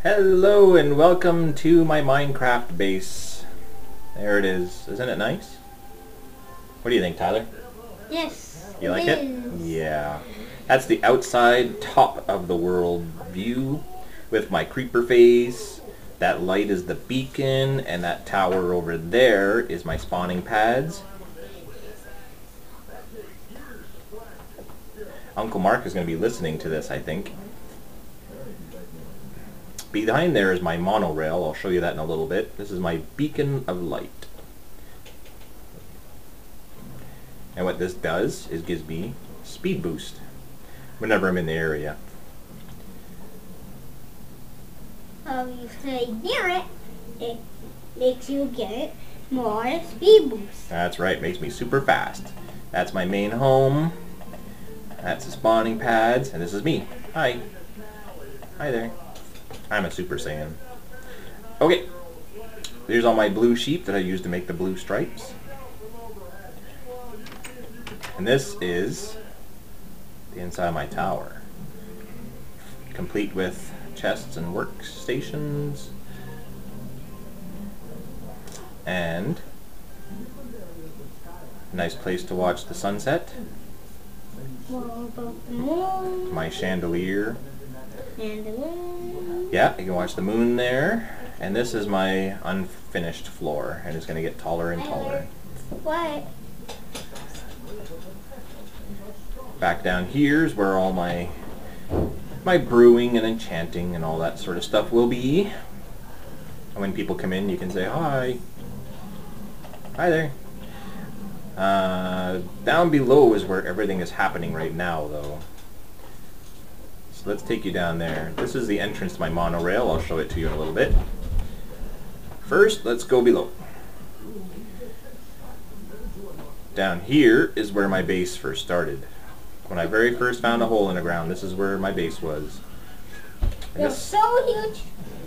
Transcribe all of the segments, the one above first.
Hello and welcome to my Minecraft base. There it is. Isn't it nice? What do you think, Tyler? Yes. You like it? Yeah. That's the outside top of the world view with my creeper face. That light is the beacon, and that tower over there is my spawning pads. Uncle Mark is going to be listening to this, I think. Behind there is my monorail. I'll show you that in a little bit. This is my beacon of light. And what this does is gives me speed boost whenever I'm in the area. You stay near it, it makes you get more speed boost. That's right, makes me super fast. That's my main home. That's the spawning pads, and this is me. Hi. Hi there. I'm a Super Saiyan. Okay. Here's all my blue sheep that I use to make the blue stripes. And this is the inside of my tower. Complete with chests and workstations. And a nice place to watch the sunset. What about the moon? My chandelier. And the moon. Yeah, you can watch the moon there. And this is my unfinished floor, and it's going to get taller and taller. What? Back down here is where all my brewing and enchanting and all that sort of stuff will be. And when people come in, you can say hi. Hi there. Down below is where everything is happening right now, though. So let's take you down there. This is the entrance to my monorail. I'll show it to you in a little bit. First, let's go below. Down here is where my base first started. When I very first found a hole in the ground, this is where my base was. They're so huge.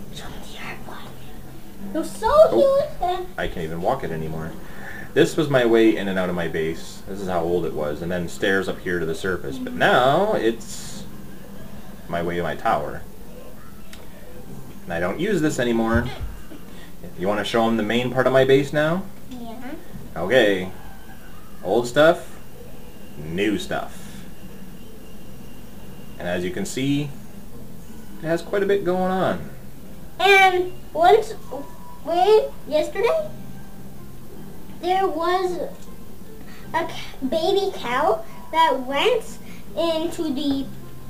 They're so huge. And I can't even walk it anymore. This was my way in and out of my base. This is how old it was. And then stairs up here to the surface. But now it's my way to my tower. And I don't use this anymore. You want to show them the main part of my base now? yeah. Okay. Old stuff, new stuff. And as you can see, it has quite a bit going on. And yesterday, there was a baby cow that went into the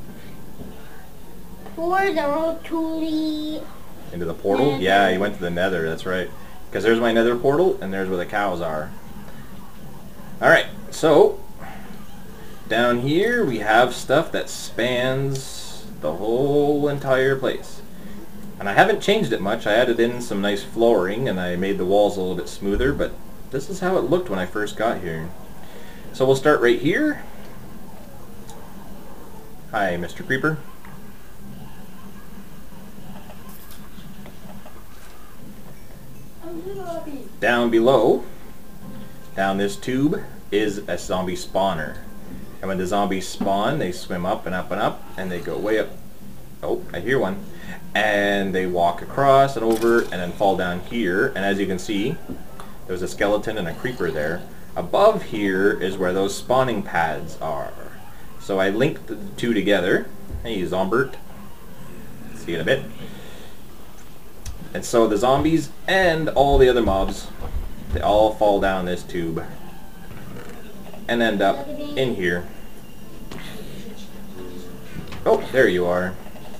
portal to the... Into the portal? Nether. Yeah, you went to the nether, that's right. Because there's my nether portal, and there's where the cows are. Alright, so down here we have stuff that spans the whole entire place. And I haven't changed it much. I added in some nice flooring and I made the walls a little bit smoother, but this is how it looked when I first got here. So we'll start right here. Hi, Mr. Creeper. Down below, down this tube, is a zombie spawner. And when the zombies spawn, they swim up and up and up, and they go way up. Oh, I hear one. And they walk across and over, and then fall down here. And as you can see, there's a skeleton and a creeper there. Above here is where those spawning pads are. So I linked the two together. Hey, Zombert. See you in a bit. And so the zombies and all the other mobs, they all fall down this tube and end up in here. Oh, there you are.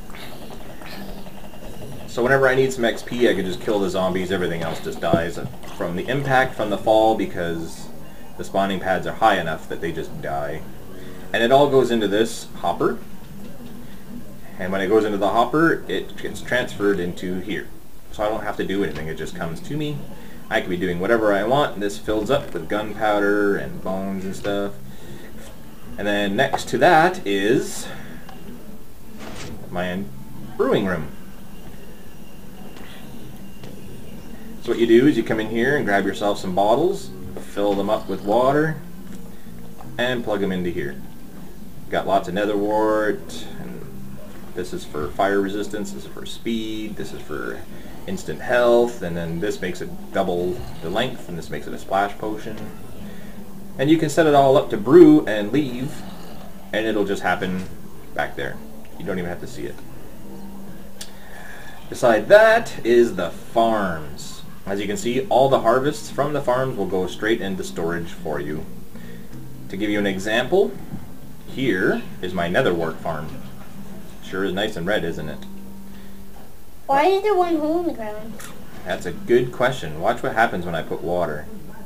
So whenever I need some XP, I can just kill the zombies. Everything else just dies from the impact from the fall because the spawning pads are high enough that they just die. And it all goes into this hopper. And when it goes into the hopper, it gets transferred into here. So I don't have to do anything, it just comes to me. I can be doing whatever I want, and this fills up with gunpowder and bones and stuff. And then next to that is my brewing room. So what you do is you come in here and grab yourself some bottles, fill them up with water, and plug them into here. Got lots of nether wart and This is for fire resistance, this is for speed, this is for instant health, and then this makes it double the length, and this makes it a splash potion. And you can set it all up to brew and leave, and it'll just happen back there. You don't even have to see it. Beside that is the farms. As you can see, all the harvests from the farms will go straight into storage for you. To give you an example, here is my netherwort farm. Sure is nice and red, isn't it? Why is there one hole in the ground? That's a good question. Watch what happens when I put water.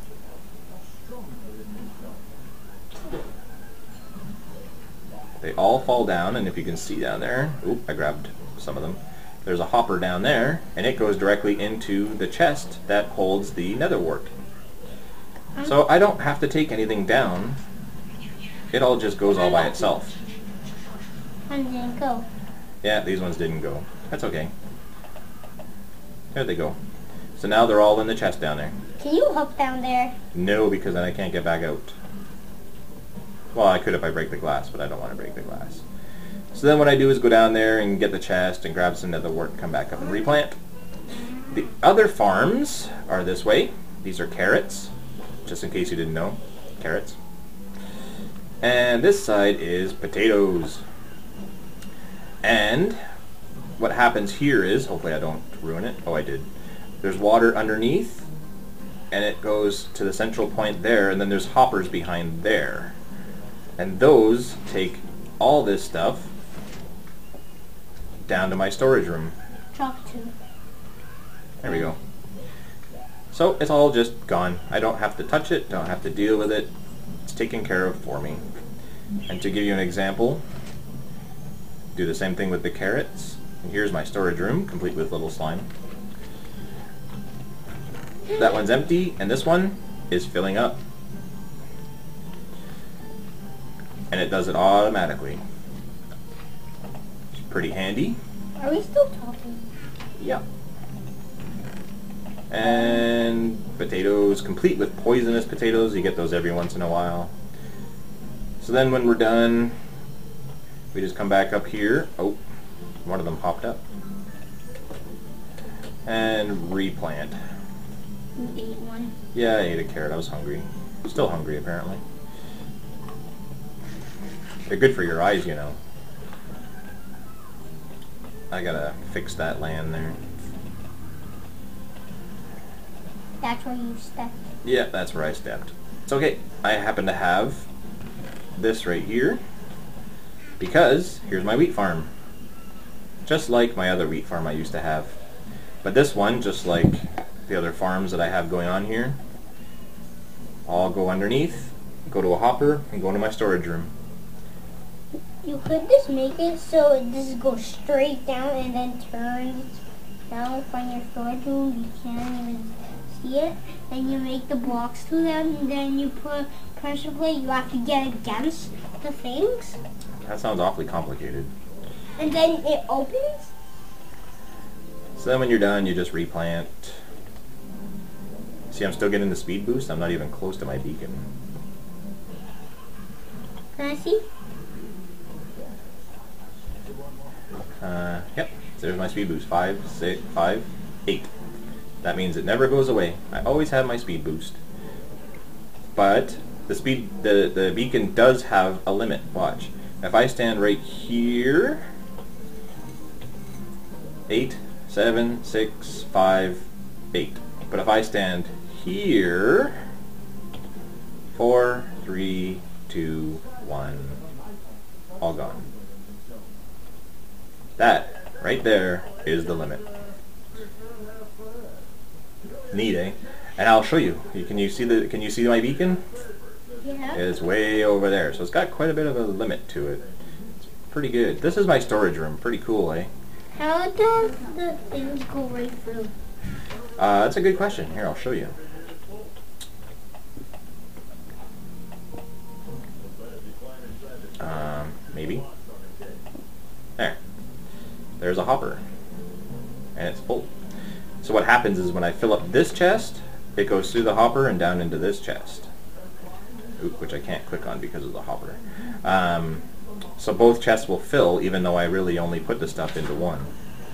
They all fall down, and if you can see down there, oop, I grabbed some of them. There's a hopper down there, and it goes directly into the chest that holds the netherwort. So I don't have to take anything down. It all just goes all by itself. One didn't go. Yeah, these ones didn't go. That's okay. There they go. So now they're all in the chest down there. Can you hop down there? No, because then I can't get back out. Well, I could if I break the glass, but I don't want to break the glass. So then what I do is go down there and get the chest and grab some netherwort and come back up and replant. The other farms are this way. These are carrots, just in case you didn't know. Carrots. And this side is potatoes. And what happens here is, hopefully I don't ruin it. Oh, I did. There's water underneath, and it goes to the central point there, and then there's hoppers behind there. And those take all this stuff down to my storage room. Drop two. There we go. So it's all just gone. I don't have to touch it, don't have to deal with it. It's taken care of for me. And to give you an example, do the same thing with the carrots. And here's my storage room, complete with little slime. That one's empty, and this one is filling up. And it does it automatically. It's pretty handy. Are we still talking? Yep. And potatoes, complete with poisonous potatoes. You get those every once in a while. So then when we're done, we just come back up here. Oh, one of them popped up. And replant. You ate one. Yeah, I ate a carrot. I was hungry. Still hungry, apparently. They're good for your eyes, you know. I gotta fix that land there. That's where you stepped. Yeah, that's where I stepped. It's okay. I happen to have this right here because here's my wheat farm. Just like my other wheat farm I used to have. But this one, just like the other farms that I have going on here, all go underneath, go to a hopper, and go into my storage room. You could just make it so it just goes straight down and then turns down from your storage room. You can't even see it. And you make the blocks to them, and then you put pressure plate. You have to get against the things. That sounds awfully complicated. And then it opens. So then when you're done, you just replant. See, I'm still getting the speed boost. I'm not even close to my beacon. Can I see? Yep, so there's my speed boost. 5, 6, 5, 8. That means it never goes away. I always have my speed boost. But the beacon does have a limit. Watch. If I stand right here, 8, 7, 6, 5, 8. But if I stand here, 4, 3, 2, 1, all gone. That right there is the limit. Neat, eh? And I'll show you. Can you see my beacon? Yeah. It's way over there, so it's got quite a bit of a limit to it. It's pretty good. This is my storage room. Pretty cool, eh? How does the things go right through? That's a good question. Here, I'll show you. Maybe. There. There's a hopper. And it's full. So what happens is when I fill up this chest, it goes through the hopper and down into this chest. Oop, which I can't click on because of the hopper. So both chests will fill, even though I really only put the stuff into one.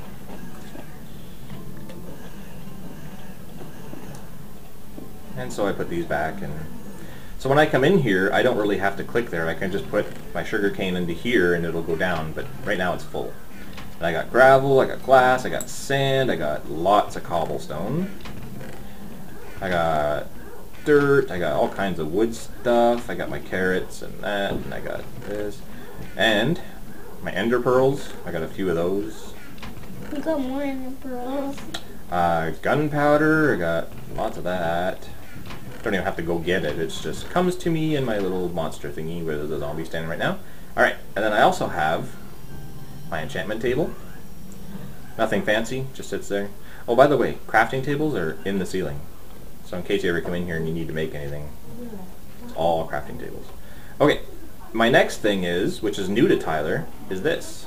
And so I put these back, and so when I come in here, I don't really have to click there. I can just put my sugarcane into here and it'll go down, but right now it's full. And I got gravel, I got glass, I got sand, I got lots of cobblestone. I got dirt, I got all kinds of wood stuff, I got my carrots and that, and I got this. And my ender pearls, I got a few of those. You got more ender pearls. Gunpowder, I got lots of that. Don't even have to go get it, it just comes to me in my little monster thingy where the zombie's standing right now. Alright, and then I also have my enchantment table. Nothing fancy, just sits there. Oh, by the way, crafting tables are in the ceiling. So in case you ever come in here and you need to make anything, it's all crafting tables. Okay, my next thing is, which is new to Tyler, is this.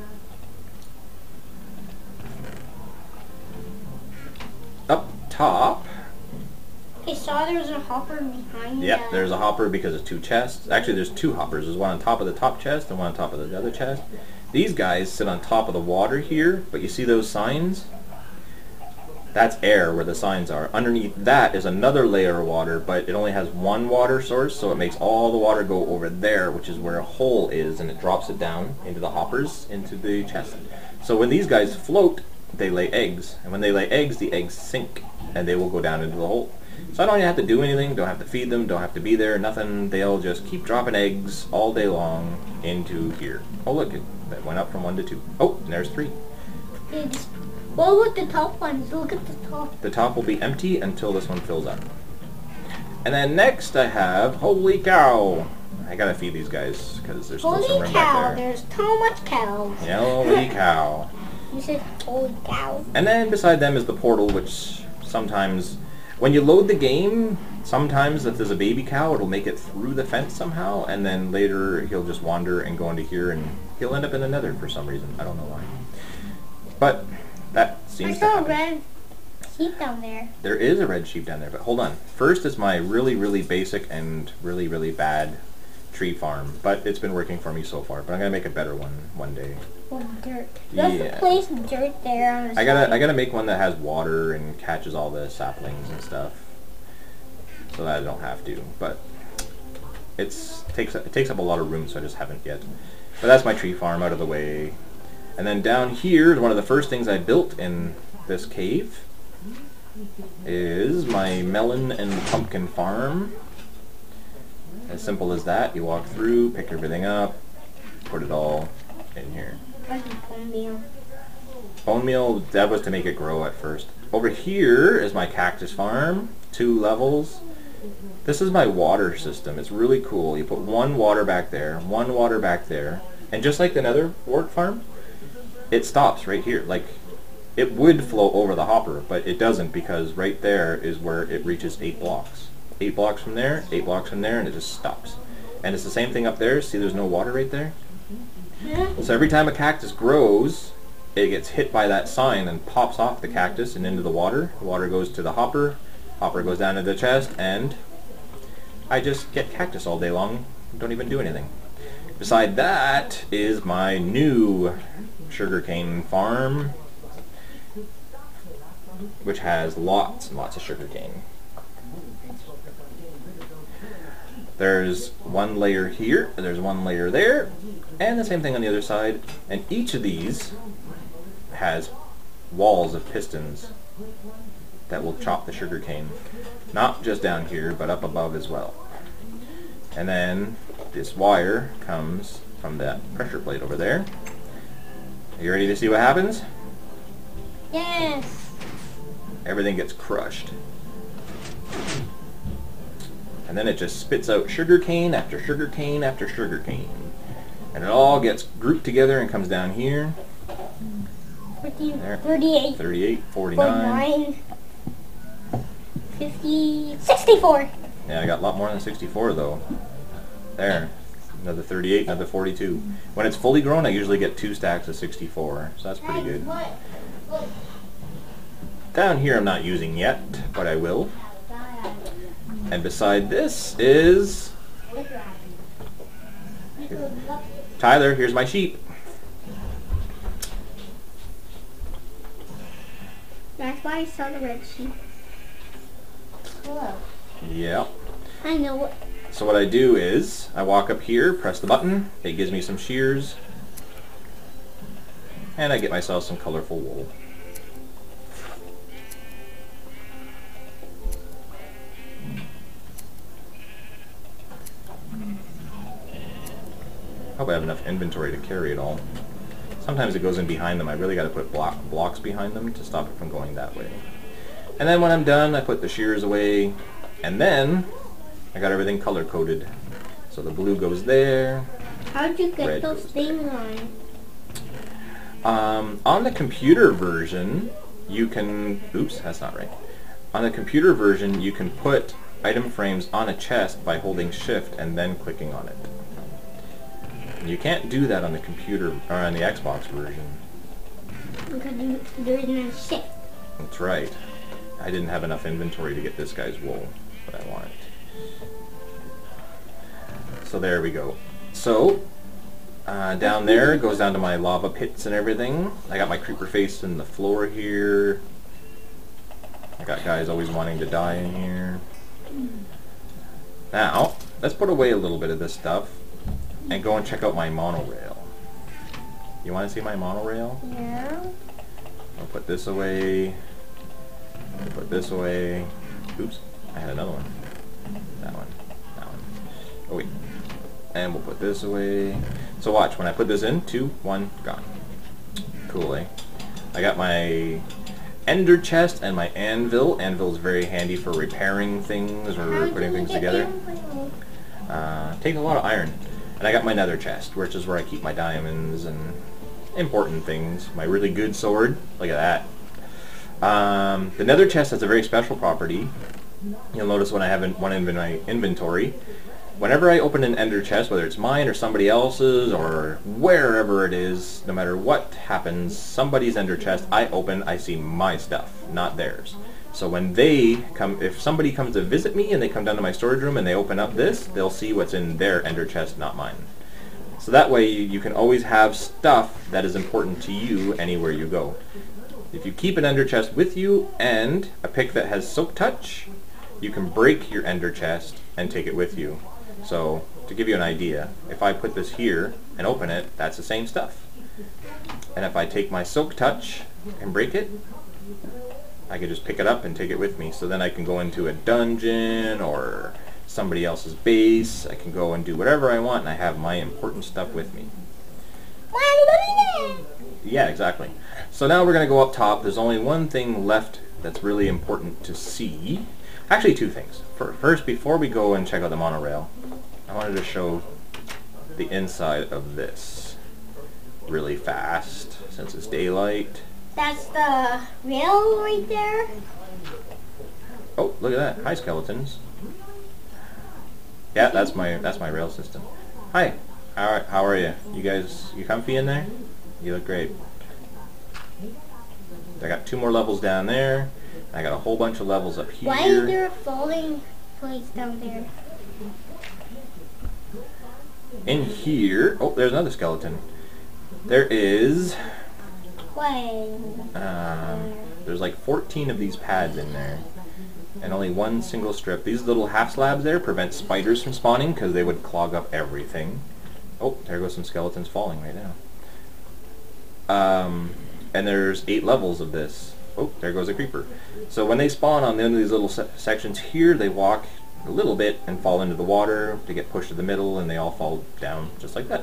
Up top. I saw there was a hopper behind you. Yep, there's a hopper because of two chests. Actually, there's two hoppers. There's one on top of the top chest and one on top of the other chest. These guys sit on top of the water here, but you see those signs? That's air where the signs are. Underneath that is another layer of water, but it only has one water source, so it makes all the water go over there, which is where a hole is, and it drops it down into the hoppers, into the chest. So when these guys float, they lay eggs, and when they lay eggs, the eggs sink, and they will go down into the hole. So I don't even have to do anything, don't have to feed them, don't have to be there, nothing. They'll just keep dropping eggs all day long into here. Oh look, it went up from 1 to 2. Oh, and there's 3. What about the top ones? Look at the top. The top will be empty until this one fills up. And then next I have, holy cow! I gotta feed these guys because there's still some room back there. There's too much cows. Holy cow. You said holy cow. And then beside them is the portal, which sometimes, when you load the game, sometimes if there's a baby cow, it'll make it through the fence somehow, and then later he'll just wander and go into here, and he'll end up in the nether for some reason. I don't know why. But that seems to happen. I saw a red sheep down there. There is a red sheep down there, but hold on. First is my really, really basic and really, really bad tree farm, but it's been working for me so far, but I'm going to make a better one day. Oh, dirt. You have to place dirt there on the I gotta make one that has water and catches all the saplings and stuff, so that I don't have to. But it takes up a lot of room, so I just haven't yet. But that's my tree farm out of the way. And then down here, one of the first things I built in this cave is my melon and pumpkin farm. As simple as that. You walk through, pick everything up, put it all in here. bone meal. Bone meal, that was to make it grow at first. Over here is my cactus farm, 2 levels. This is my water system. It's really cool. You put one water back there, one water back there, and just like the nether wart farm, it stops right here. Like, it would flow over the hopper, but it doesn't because right there is where it reaches 8 blocks. 8 blocks from there, 8 blocks from there, and it just stops. And it's the same thing up there. See, there's no water right there? So every time a cactus grows, it gets hit by that sign and pops off the cactus and into the water. The water goes to the hopper, hopper goes down to the chest, and I just get cactus all day long. Don't even do anything. Beside that is my new sugarcane farm, which has lots and lots of sugarcane. There's one layer here, and there's one layer there, and the same thing on the other side. And each of these has walls of pistons that will chop the sugarcane. Not just down here, but up above as well. And then this wire comes from that pressure plate over there. Are you ready to see what happens? Yes. Everything gets crushed. And then it just spits out sugarcane after sugarcane after sugarcane. And it all gets grouped together and comes down here. 38. 38, 49. 50, 64. Yeah, I got a lot more than 64 though. There. Another 38, another 42. When it's fully grown, I usually get 2 stacks of 64. So that's pretty good. Down here I'm not using yet, but I will. And beside this is Tyler, here's my sheep. That's why I saw the red sheep. Hello. Yeah. I know what. So what I do is, I walk up here, press the button, it gives me some shears, and I get myself some colorful wool. Hope I have enough inventory to carry it all. Sometimes it goes in behind them. I really got to put blocks behind them to stop it from going that way. And then when I'm done, I put the shears away, and then I got everything color coded. So the blue goes there. How'd you get Red those goes things on? On the computer version, you can... Oops, that's not right. On the computer version, you can put item frames on a chest by holding shift and then clicking on it. You can't do that on the computer, or on the Xbox version. Because there's no shift. That's right. I didn't have enough inventory to get this guy's wool, but I want it. So there we go. So, down there goes down to my lava pits and everything. I got my creeper face in the floor here. I got guys always wanting to die in here. Now, let's put away a little bit of this stuff and go and check out my monorail. You want to see my monorail? Yeah. I'll put this away. I'll put this away. Oops, I had another one. That one. That one. Oh wait. And we'll put this away. So watch, when I put this in, 2, 1, gone. Cool, eh? I got my ender chest and my anvil. Anvil's very handy for repairing things or putting things together. Takes a lot of iron. And I got my nether chest, which is where I keep my diamonds and important things. My really good sword. Look at that. The nether chest has a very special property. You'll notice when I have one in my inventory, whenever I open an ender chest, whether it's mine or somebody else's or wherever it is, no matter what happens, somebody's ender chest I open, I see my stuff, not theirs. So when they come, if somebody comes to visit me and they come down to my storage room and they open up this, they'll see what's in their ender chest, not mine. So that way you can always have stuff that is important to you anywhere you go. If you keep an ender chest with you and a pick that has soak touch, you can break your ender chest and take it with you. So to give you an idea, if I put this here and open it, that's the same stuff. And if I take my soak touch and break it, I can just pick it up and take it with me. So then I can go into a dungeon or somebody else's base. I can go and do whatever I want and I have my important stuff with me. Yeah, exactly. So now we're going to go up top. There's only one thing left that's really important to see. Actually, two things. First, before we go and check out the monorail, I wanted to show the inside of this really fast since it's daylight. That's the rail right there. Oh, look at that. Hi, skeletons. Yeah, that's my rail system. Hi. How are you? You guys, you comfy in there? You look great. I got 2 more levels down there. I got a whole bunch of levels up here. Why is there a falling place down there? In here, oh, there's another skeleton. There is, there's like 14 of these pads in there, and only one single strip. These little half slabs there prevent spiders from spawning because they would clog up everything. Oh, there goes some skeletons falling right now. And there's 8 levels of this. Oh, there goes a creeper. So when they spawn on the end of these little sections here, they walk a little bit and fall into the water to get pushed to the middle, and they all fall down just like that.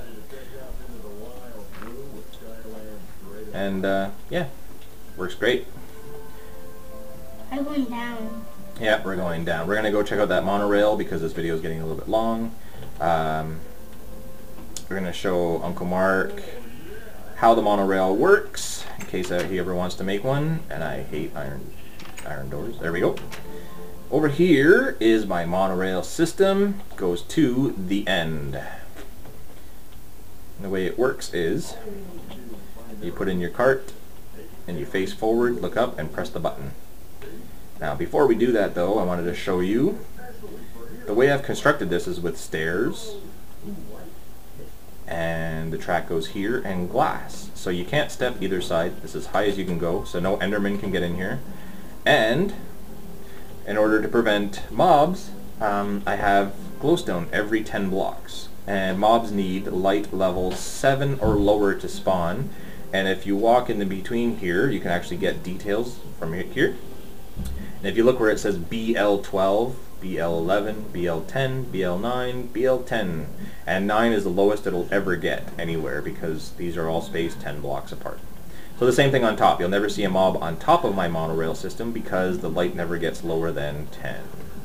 And yeah, works great. I'm going down. Yeah, we're going down. We're going to go check out that monorail because this video is getting a little bit long. We're going to show Uncle Mark how the monorail works in case he ever wants to make one. And I hate iron doors. There we go. Over here is my monorail system. Goes to the end. And the way it works is you put in your cart and you face forward, look up, and press the button. Now before we do that though, I wanted to show you the way I've constructed this is with stairs and the track goes here, and glass. So you can't step either side. This is as high as you can go, so no Enderman can get in here. And in order to prevent mobs, I have glowstone every 10 blocks. And mobs need light level 7 or lower to spawn. And if you walk in the between here, you can actually get details from here. And if you look where it says BL12, BL11, BL10, BL9, BL10, and 9 is the lowest it'll ever get anywhere because these are all spaced 10 blocks apart. So the same thing on top. You'll never see a mob on top of my monorail system because the light never gets lower than 10.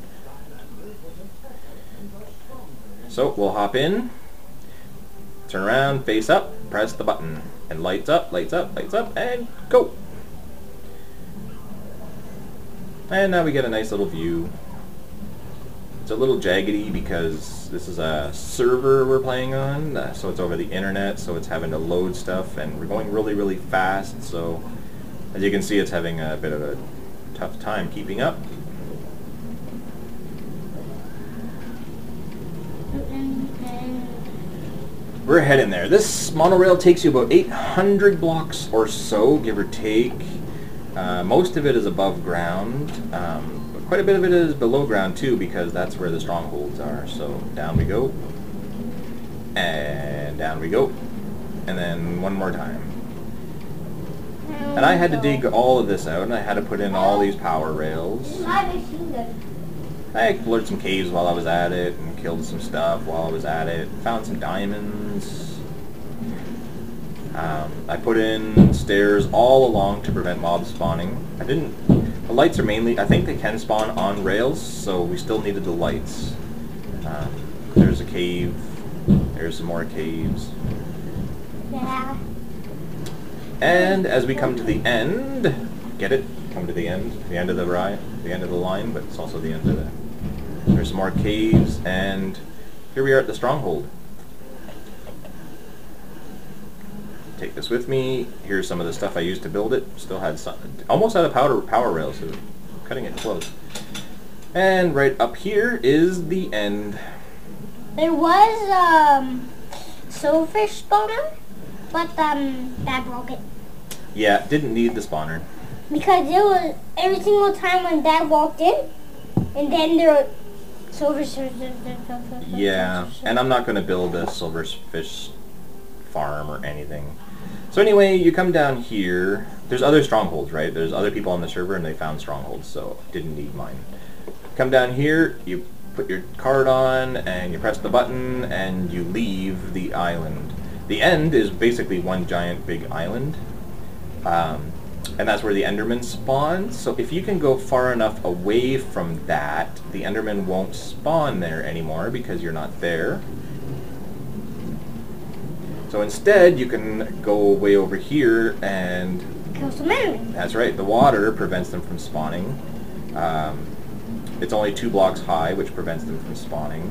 So we'll hop in, turn around, face up, press the button, and lights up, lights up, lights up, and go! And now we get a nice little view. It's a little jaggedy because this is a server we're playing on, so it's over the internet, so it's having to load stuff, and we're going really, really fast, so as you can see it's having a bit of a tough time keeping up. We're heading there. This monorail takes you about 800 blocks or so, give or take. Most of it is above ground. Quite a bit of it is below ground too because that's where the strongholds are. So down we go, and down we go, and then one more time. And I had to dig all of this out, and I had to put in all these power rails. I explored some caves while I was at it, and killed some stuff while I was at it. Found some diamonds. I put in stairs all along to prevent mobs spawning. The lights are mainly, I think they can spawn on rails, so we still needed the lights. There's a cave. There's some more caves. Yeah. And as we come to the end, get it? Come to the end of the line, but it's also the end of the... There's some more caves, and here we are at the stronghold. Take this with me. Here's some of the stuff I used to build it. Still had some, almost out of power rails, so cutting it close. And right up here is the end. There was silverfish spawner, but that broke it. Yeah, didn't need the spawner. Because it was every single time when Dad walked in, and then there were silverfish. Yeah, and I'm not going to build a silverfish farm or anything. So anyway, you come down here. There's other strongholds, right? There's other people on the server and they found strongholds, so didn't need mine. Come down here, you put your card on and you press the button and you leave the island. The end is basically one giant big island, and that's where the Enderman spawns. So if you can go far enough away from that, the Enderman won't spawn there anymore because you're not there. So instead, you can go way over here and... kill some enemies. That's right. The water prevents them from spawning. It's only 2 blocks high, which prevents them from spawning.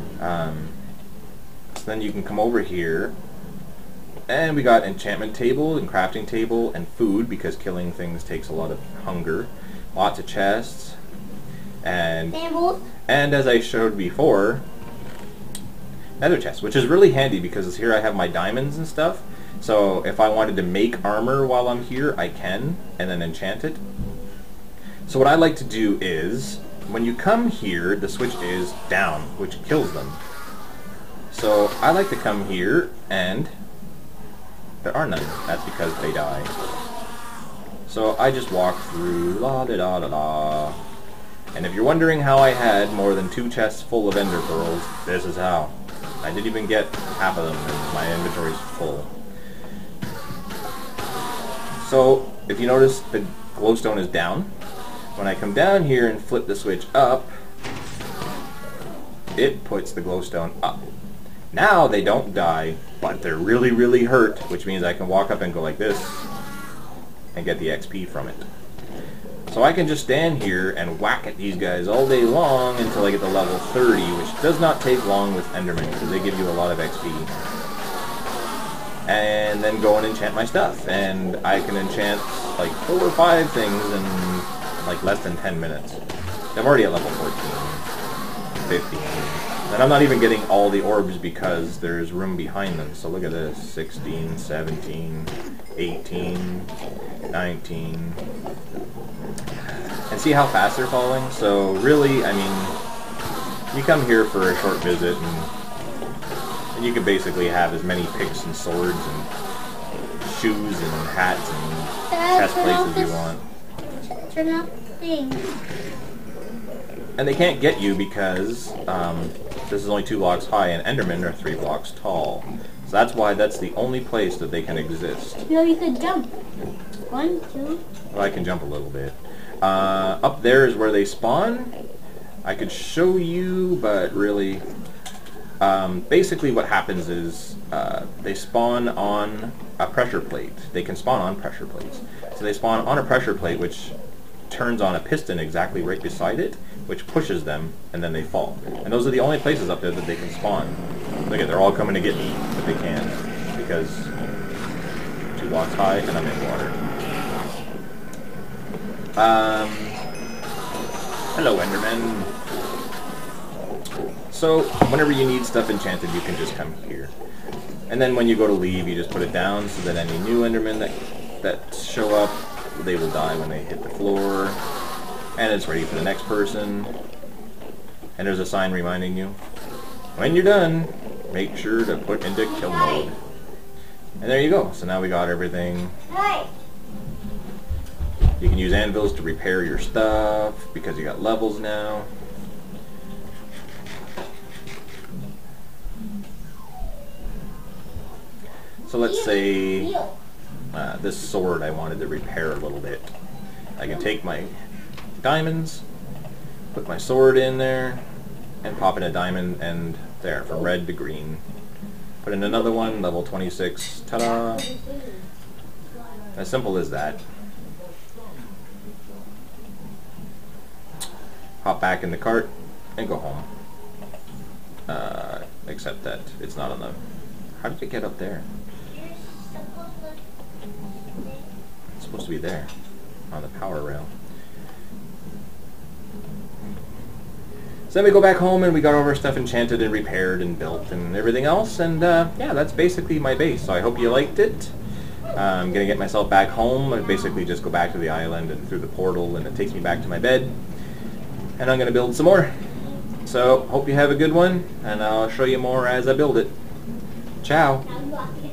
So then you can come over here. And we got enchantment table and crafting table and food because killing things takes a lot of hunger. Lots of chests. And as I showed before... nether chest, which is really handy because here I have my diamonds and stuff. So if I wanted to make armor while I'm here, I can, and then enchant it. So what I like to do is, when you come here, the switch is down, which kills them. So I like to come here, and there are none. That's because they die. So I just walk through, la-da-da-da-da. And if you're wondering how I had more than 2 chests full of ender pearls, this is how. I didn't even get half of them, and my inventory's full. So, if you notice, the glowstone is down. When I come down here and flip the switch up, it puts the glowstone up. Now they don't die, but they're really, really hurt, which means I can walk up and go like this, and get the XP from it. So I can just stand here and whack at these guys all day long until I get to level 30, which does not take long with Enderman because they give you a lot of XP. And then go and enchant my stuff. And I can enchant like 4 or 5 things in like less than 10 minutes. I'm already at level 14, 15. And I'm not even getting all the orbs because there's room behind them. So look at this, 16, 17, 18, 19. And see how fast they're falling? So really, I mean, you come here for a short visit and you can basically have as many picks and swords and shoes and hats and chest plates as you want. Turn off the thing. And they can't get you because this is only 2 blocks high and Endermen are 3 blocks tall. So that's why that's the only place that they can exist. No, you could jump. 1, 2. Well, I can jump a little bit. Up there is where they spawn. I could show you, but really, basically what happens is they spawn on a pressure plate. They can spawn on pressure plates. So they spawn on a pressure plate which turns on a piston exactly right beside it, which pushes them, and then they fall. And those are the only places up there that they can spawn. Look at, they're all coming to get me, but they can't, because 2 blocks high and I'm in water. Hello, Enderman. So, whenever you need stuff enchanted, you can just come here. And then when you go to leave, you just put it down so that any new Endermen that show up, they will die when they hit the floor. And it's ready for the next person. And there's a sign reminding you, when you're done, make sure to put into kill mode. And there you go. So now we got everything. You can use anvils to repair your stuff because you got levels now. So let's say this sword I wanted to repair a little bit. I can take my diamonds, put my sword in there, and pop in a diamond, and there, from red to green. Put in another one, level 26, ta-da! As simple as that. Hop back in the cart, and go home. Except that it's not on the... How did it get up there? It's supposed to be there, on the power rail. So then we go back home and we got all our stuff enchanted and repaired and built and everything else, and yeah, that's basically my base. So I hope you liked it. I'm going to get myself back home and basically just go back to the island and through the portal, and it takes me back to my bed. And I'm going to build some more. So hope you have a good one, and I'll show you more as I build it. Ciao.